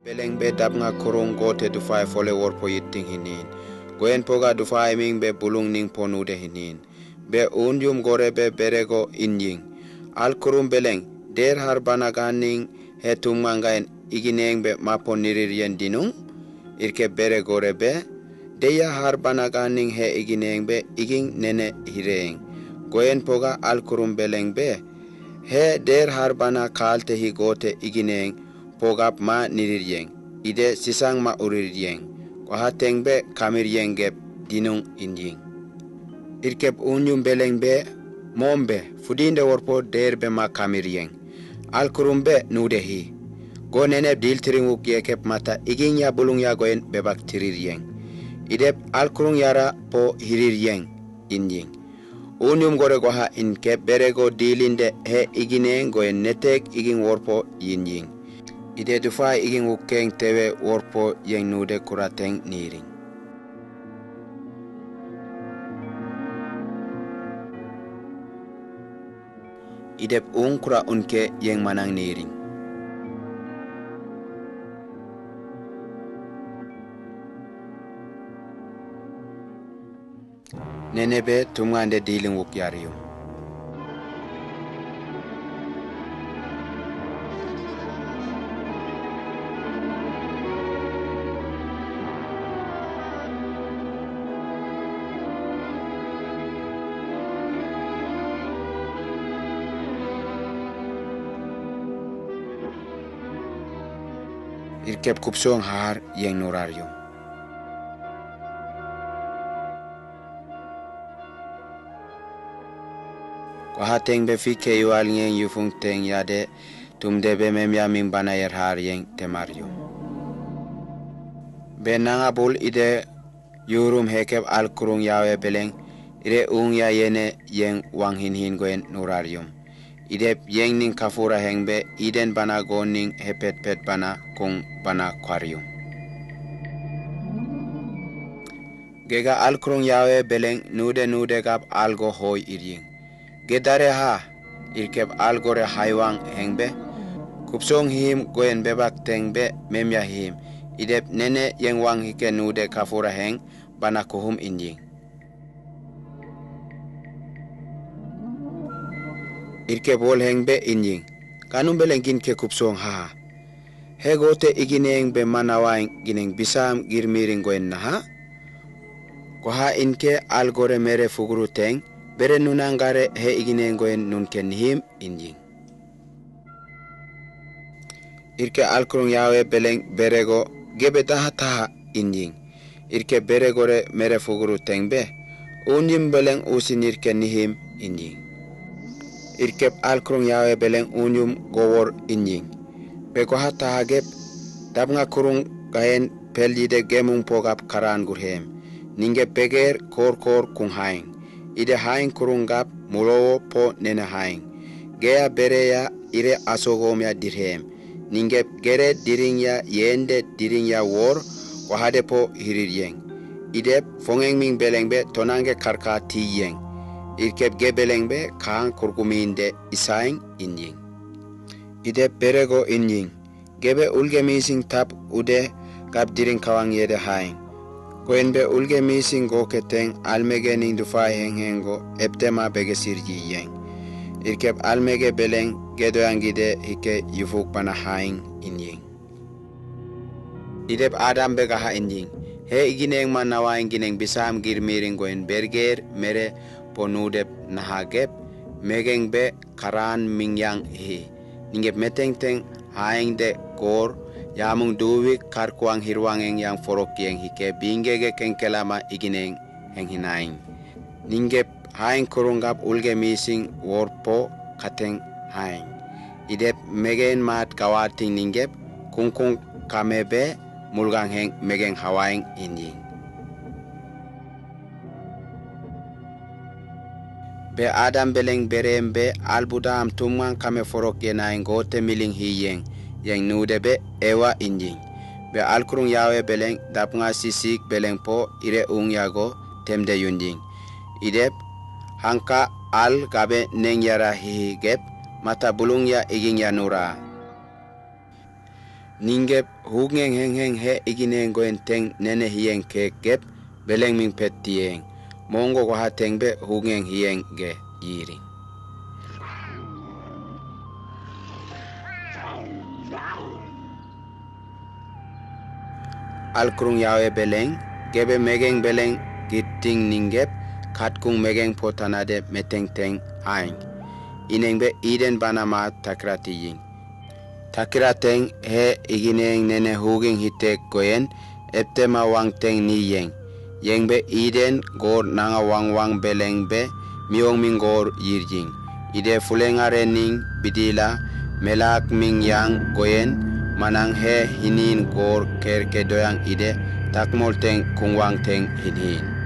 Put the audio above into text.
Beleng be dab nga kurung gote dufai fole warpo yitting hinin. Goen poga dufai ming be bulung ning ponude hinin. Be unjum gore be berego injing. Al kurum beleng der har banaganing he tumangain igineng be mapo niririen dinung. Irke bere gore be deya har banaganing he igineng be iging nene hireng. Goen poga al kurum beleng be he der har bana kalte hi gote igineng pogap ma niriryeng ide sisang ma uriryeng ko hateng be kamiryeng gep dinung injing irkep unyum beleng be mombe fudinde worpo der be ma kamiryeng alkurum be nude hi go nene diltiring ukye kep mata iging ya bulung ya goen be baktiriryeng ide alkurum yara po hiriryeng injing unyum gore go ha in kep berego dilinde he igineng goen netek iging worpo yinjing ide dufai iging ukeng tewe worpo yeng nude kurateng niring. Idep kura unke yeng manang niring. Nenebe tumande diling wukyarium. Irkep kupsong har yeng nurarium. Ko hateng be fike yual ngeng yufung teng yade tumde be memya ming banayer har yeng temarium. Be nangabul ide yurum hekep al kurung yawe beleng ide ya yene yeng wang hin goen nurarium. Ide yeng ning kafura hengbe iden bana goning hepet pet bana kung bana kwarium. Gega al kurung yawe beleng nude gap algo hoy iring. Gedare ha irkep algore haywang hengbe kupsong him goen bebak tengbe memya him idep nene yeng wang hike nude kafura heng bana kuhum injing. Irke bol hengbe injing kanum belengin ke kupsong ha he gote igineng be manawaing gineng bisam girmiring goen naha ko ha inke algore mere fuguru teng bere nunangare he igineng goen nun ken him injing irke alkurung yawe beleng berego gebe taha injing irke beregore mere fuguru teng be unjim beleng usin irke nihim injing irkep alkurung yawe beleng unyum gowor injing beko hata hagep dabnga kurung gaen pelide gemung pogap karan gurhem ninge beger kor kung haing ide haing kurung gap mulowo po nene haing gea bereya ire asogom ya dirhem ninge gere diring ya yende diring ya wor ko hade po hiriryeng ide fongeng ming beleng be tonange karka tiyeng irkep gebeleng be kaan kurkuminde isaing injing ide berego injing gebe ulge mising tap ude gap diring kawang yede haing koen be ulge mising go keteng almege ning dufai hengo eptema bege sirji yeng irkep almege beleng gedoyangide hike yufuk bana haing injing idep adam bega ha injing he igineng manawaing gineng bisam girmiring goen berger mere ponudep nahagep megeng be karan mingyang hi ningep meteng teng haing de kor yamung duwi karkuang hirwangeng yang forok yeng hike bingege kengkelama igineng heng hinaing ningep haing kurungap ulge mising worpo kateng haing idep megen mat kawating ningep kungkung kamebe mulgang heng megeng hawaing injing be adam beleng berem be albudam tumang kame forok yenaing gote miling hiyeng yang nude be ewa injing be alkurung yawe beleng dapnga sisik beleng po ire yago temde yunjing idep hangka al gabe neng yara hi gep mata bulung ya iging ya nura ningep hugeng heng he igineng goen teng nene hieng ke gep beleng ming petieng mongo ko hateng be hugeng hieng ge yiri alkrung yawe beleng gebe megeng beleng gitting ningep katkung megeng potanade meteng teng aing ineng be iden banama takrati ying takirateng he igineng nene huging hitek goyen eptema wang teng ni yeng be iden gor nanga wang beleng be miong ming gor yirjing ide fulengare ning bidila melak ming yang goyen manang he hinin gor kerke doyang ide takmol teng kungwang teng hinin